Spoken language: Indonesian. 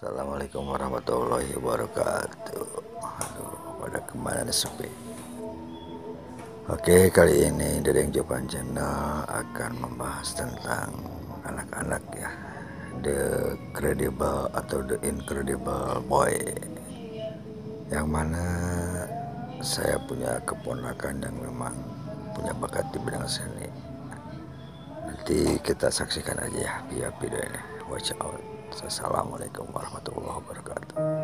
Assalamualaikum warahmatullahi wabarakatuh. Aduh, pada kemana nih sepi. Oke, kali ini Dedeng Jopan Channel akan membahas tentang anak-anak ya, The Credible atau The Incredible Boy, yang mana saya punya keponakan yang memang punya bakat di bidang seni. Nanti kita saksikan aja ya via video ini. Watch out. Assalamualaikum warahmatullahi wabarakatuh.